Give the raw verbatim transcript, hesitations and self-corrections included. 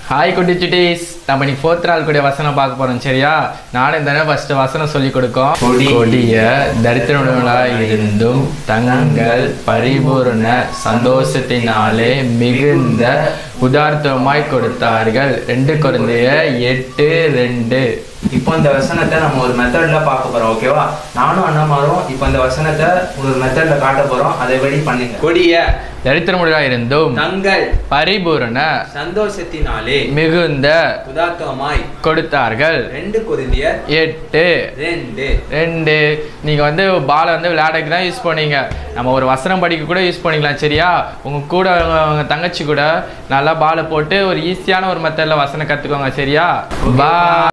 Hi குட்டிச்சுட்டீஸ், நம்ம இன்னைக்கு fourth நாள் கூடிய வசனம் பார்க்க போறோம். சரியா? நானும் தானே ஃபர்ஸ்ட் வசனம் சொல்லி கொடுக்கும். கொடிய தரித்திரமுள்ளவர்களாய் இருந்தும் தங்கள் பரிபூர்ண சந்தோஷத்தினாலே மிகுந்த உதார்த்தமாய் கொடுத்தார்கள். ரெண்டு கொரிந்தியர் எட்டு ரெண்டு. இப்போ இந்த வசனத்தை நம்ம ஒரு மெத்தட்ல பார்க்க போறோம். ஓகேவா? நானும் அண்ணாமாரும் இப்போ இந்த வசனத்தை ஒரு மெத்தட்ல காட்ட போறோம். அதை படி பண்ணுங்க. கொடிய தரித்திரமுள்ளவர்களாய் இருந்தும் தங்கள் பரிபூரண சந்தோஷத்தினாலே மிகுந்த உதார்த்தமாய் கொடுத்தார்கள். ரெண்டு கொரிந்தியர் எட்டு ரெண்டு ரெண்டு. நீங்க வந்து பாலை வந்து விளையாடக்கு தான் யூஸ் பண்ணீங்க. நம்ம ஒரு வசனம் படிக்க கூட யூஸ் பண்ணிக்கலாம். சரியா? உங்க கூட உங்க தங்கச்சி கூட நல்லா பாலை போட்டு ஒரு ஈஸியான ஒரு மெத்தட்ல வசனம் கத்துக்கோங்க. சரியா? பா